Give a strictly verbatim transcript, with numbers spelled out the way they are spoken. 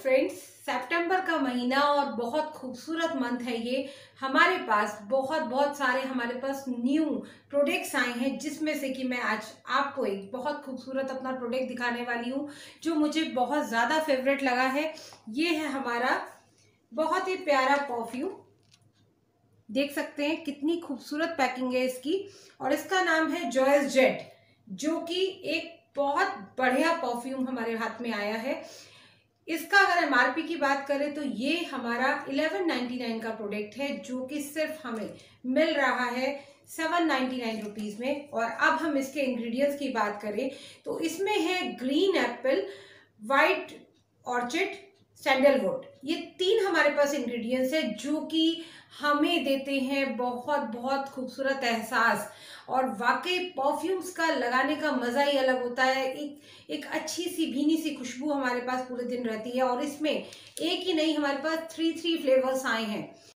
Friends, सितंबर का महीना और बहुत खूबसूरत मंथ है ये। हमारे पास बहुत बहुत सारे हमारे पास न्यू प्रोडक्ट्स आए हैं, जिसमें से कि मैं आज आपको एक बहुत खूबसूरत अपना प्रोडक्ट दिखाने वाली हूँ जो मुझे बहुत ज़्यादा फेवरेट लगा है। ये है हमारा बहुत ही प्यारा परफ्यूम। देख सकते हैं कितनी खूबसूरत पैकिंग है इसकी, और इसका नाम है जॉयस जेट, जो कि एक बहुत बढ़िया परफ्यूम हमारे हाथ में आया है। इसका अगर एमआरपी की बात करें तो ये हमारा इलेवन नाइन्टी नाइन का प्रोडक्ट है, जो कि सिर्फ हमें मिल रहा है सेवन नाइन्टी नाइन रुपीज में। और अब हम इसके इंग्रेडिएंट्स की बात करें तो इसमें है green apple, white orchid, sandalwood. ये तीन हमारे पास इंग्रेडिएंट्स है जो कि हमें देते हैं बहुत बहुत खूबसूरत एहसास। और वाकई परफ्यूम्स का लगाने का मजा ही अलग होता है। एक एक अच्छी सी भीनी सी खुशबू हमारे पास पूरे दिन रहती है, और इसमें एक ही नहीं, हमारे पास थ्री थ्री फ्लेवर्स आए हैं।